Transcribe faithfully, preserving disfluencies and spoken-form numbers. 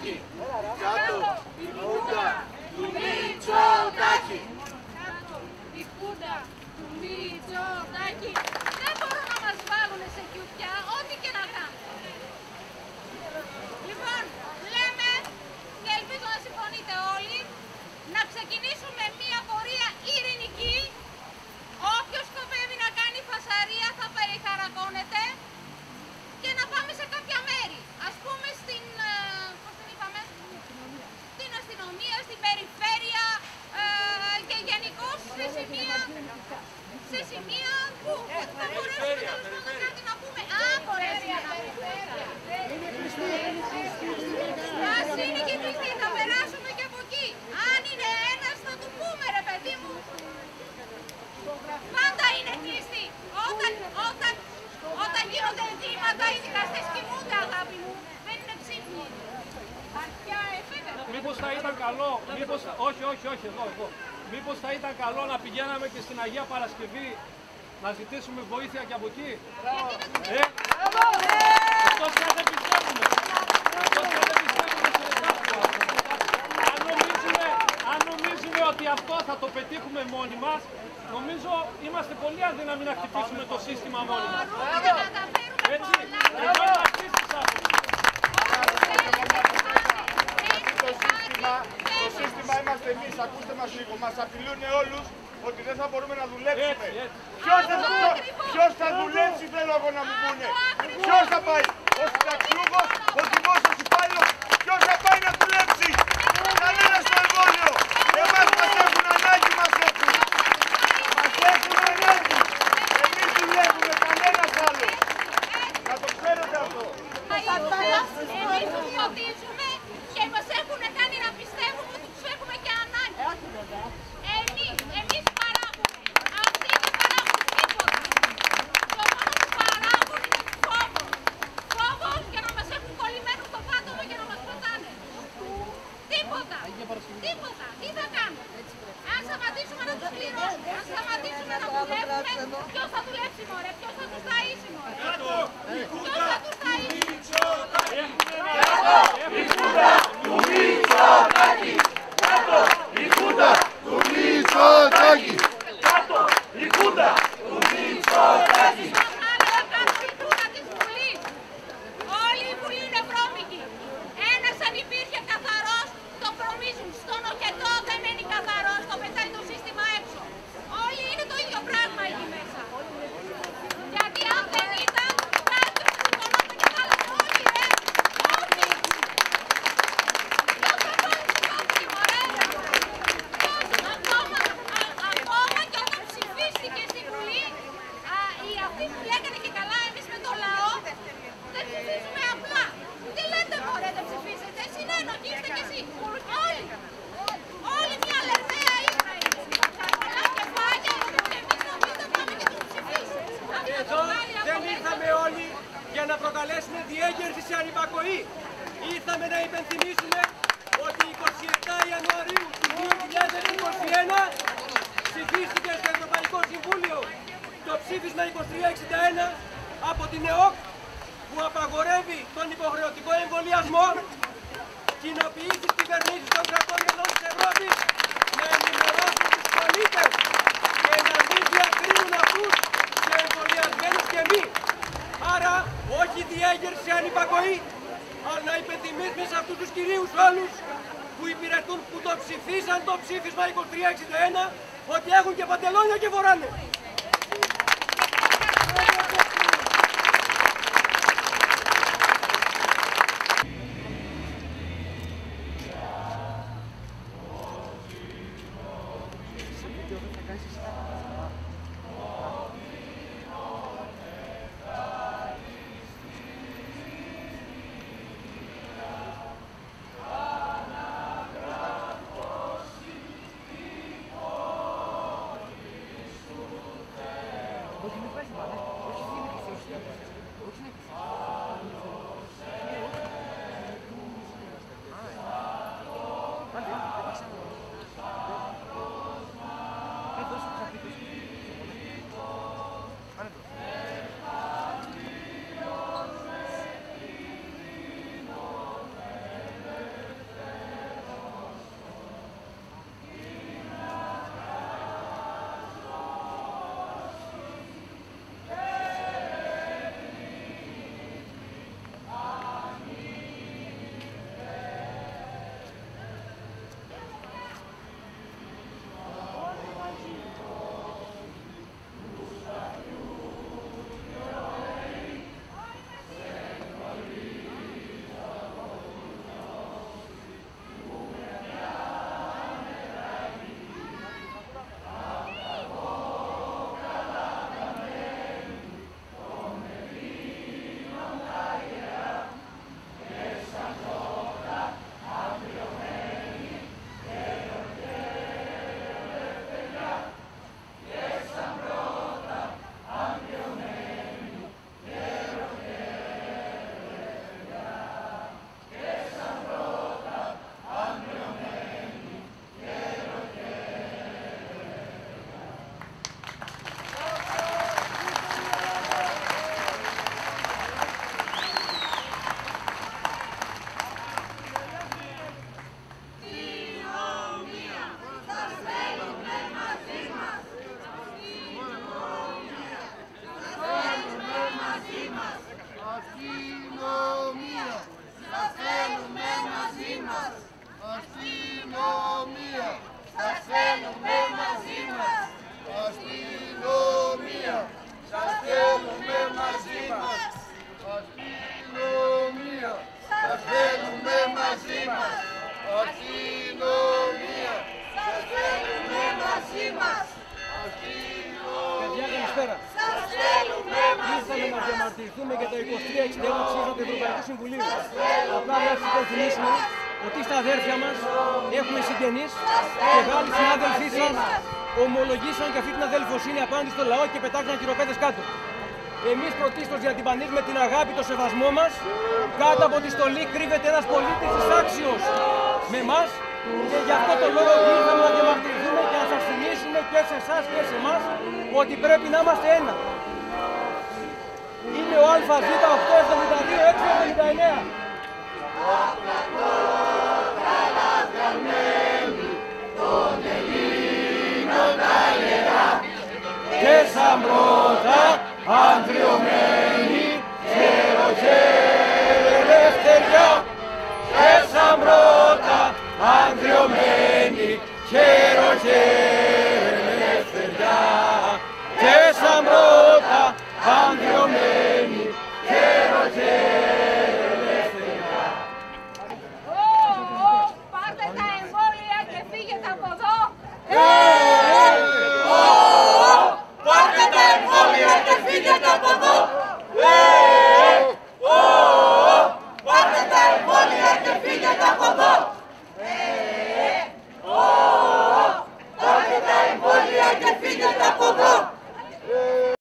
Μητσοτάκη. Κάτω η Χούντα του Μητσοτάκη. Κάτω η Χούντα του Μητσοτάκη. Δεν μπορούν να μας βάλουν σε κιουπιά, ό,τι και να κάνουν. Λοιπόν, λέμε, και ελπίζω να συμφωνείτε όλοι, να ξεκινήσουμε μία πορεία ειρηνική. Όποιος σκοπεύει να κάνει φασαρία θα περιχαρακώνεται και να πάμε σε κάποια μέρη. Ας πούμε στην, πώς την είπαμε, στην αστυνομία, στην περιφέρεια ε, και γενικώς σε σημεία, σε σημεία που θα μπορέσουμε τέλος πάντων κάτι να πούμε. Α, μπορέσει να πούμε. Ας είναι και κλειστή, θα περάσουμε και από εκεί. Αν είναι ένας θα του πούμε, ρε παιδί μου. Πάντα είναι κλειστή. Όταν, όταν, όταν γίνονται εγκλήματα, οι δικαστές κοιμούνται, αγάπη μου. Δεν είναι ψήφοι. Αρχιά έφεγα. Μήπως θα ήταν καλό, μήπως, όχι, όχι, όχι, εδώ, εδώ. Μήπως θα ήταν καλό να πηγαίναμε και στην Αγία Παρασκευή να ζητήσουμε βοήθεια και από εκεί. Ε, αυτός πια δεν πιστεύουμε. Αυτός πια δεν πιστεύουμε σε εσάς. Αν νομίζουμε, αν νομίζουμε ότι αυτό θα το πετύχουμε μόνοι μας, νομίζω είμαστε πολύ αδύναμοι να χτυπήσουμε το σύστημα μόνοι μας. Έτσι, εγώ είμαι αυτής της άποψης. Το σύστημα είμαστε εμείς, ακούστε μας λίγο, μας απειλούν όλους ότι δεν θα μπορούμε να δουλέψουμε. Ποιος θα, ποιος θα δουλέψει, θέλω εγώ να μου πούνε. Ποιος θα πάει, ο συνταξιούχος, ο δημόσιος υπάλληλος, ποιος θα πάει να δουλέψει. Κανένας στο εμβόλιο. Εμάς μας έχουν ανάγκη, μας έχουν. Μας έχουν ανάγκη. Εμείς δουλεύουμε, κανένας άλλος. Να το ξέρετε αυτό. Εμείς τους φωτίζουμε και μας έχουν κάνει να πιστεύουμε ότι τους έχουμε και ανάγκη. Εμείς, εμείς παράγουμε. Αυτοί δεν παράγουν τίποτα. Το μόνο που παράγουν είναι φόβο. Φόβος για να μας έχουν κολλημένους στο πάτωμα και να μας πατάνε. Τίποτα. Τίποτα. Τι θα κάνουμε. Αν σταματήσουμε να τους πληρώσουμε, αν σταματήσουμε να δουλεύουμε, ποιος θα δουλέψει, μωρέ, ποιος θα τους ταΐσει, μωρέ. Ποιος θα τους ταΐσει. Η Χούντα του Μητσοτάκη. Κάτω η Χούντα του Μητσοτάκη. Κάτω η Χούντα του Μητσοτάκη. Όλη η Βουλή είναι βρώμικη. Ένας αν υπήρχε καθαρός, το προμίζουν. Στον οχετό δεν μένει καθαρός, το πετάει το σύστημα έξω. Όλοι είναι το ίδιο πράγμα εκεί μέσα. Γιατί αν δεν ήταν, κάποιος τους οικονόμοι και θα έλεγε όχι ρε, όχι. Ποιος θα πάει όχι μωρέ. Ακόμα, ακόμα και όταν ψηφίστηκε στη Βουλή, οι αυτοί που λέγανε και καλά εμείς με το λαό, δεν ψηφίζουμε απλά. Τι λέτε μωρέ, δεν ψηφίζετε, συνένοχοι είστε κι εσύ. Όλοι, όλοι μια λερδαία ύπρα είναι. Πολλά κεφάλια, και εμείς νομίζετε πάμε και τους ψηφίσουμε. Εδώ δεν ήρθαμε όλοι για να προκαλέσουμε διέγερση σε ανυπακοή. Ήρθαμε να υπενθυμίσουμε ότι εικοστή εβδόμη Ιανουαρίου του δύο χιλιάδες είκοσι ένα ψηφίστηκε στο Ευρωπαϊκό Συμβούλιο το ψήφισμα είκοσι τρία εξήντα ένα από την ΕΟΚ που απαγορεύει τον υποχρεωτικό εμβολιασμό, κοινοποιεί στις κυβερνήσεις των κρατών μελών της Ευρώπης να ενημερώσουν τους πολίτες και να μην διακρίνουν αυτούς και εμβολιασμένους και μη. Άρα όχι διέγερση σε ανυπακοή, αλλά να υπενθυμίσουμε σε αυτούς τους κυρίους όλους που υπηρετούν, που το ψηφίσαν το ψήφισμα είκοσι τρία εξήντα ένα, ότι έχουν και παντελόνια και φοράνε. Αστυνομία, σας θέλουμε μαζί μας. Αστυνομία, σας θέλουμε μαζί μας. Αστυνομία, σας θέλουμε μαζί μας. Αστυνομία, σας θέλουμε μαζί μας. Παιδιά, καλησπέρα. Σας θέλουμε μαζί Ήρθαμε να μας. διαμαρτυρηθούμε για το είκοσι τρία εξήντα ένα ψήφισμα του Ευρωπαϊκού Συμβουλίου. Απλά να σας υπενθυμίσουμε ότι στα αδέρφια μας έχουμε συγγενείς και Γάλλοι συνάδελφοί σας ομολογήσαν και αυτή την αδελφοσύνη απέναντι στο λαό και πετάξαν χειροπέδες κάτω. Εμείς πρωτίστως διατυμπανίζουμε την αγάπη, το σεβασμό μας. Κάτω από τη στολή κρύβεται ένας πολίτης εισάξιος με εμάς και γι' αυτό το λόγο ήρθαμε να διαμαρτυρηθούμε και να σας θυμίσουμε και σε εσάς και σε εμάς ότι πρέπει να είμαστε ένα. Είναι ο ΑΖ οκτώ εβδομήντα δύο έξι εβδομήντα εννέα.